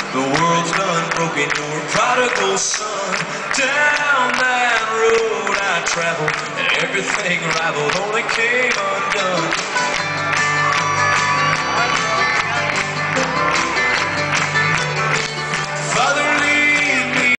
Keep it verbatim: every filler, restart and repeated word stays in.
The world's done broken your prodigal son. Down that road I traveled, and everything rivaled only came undone.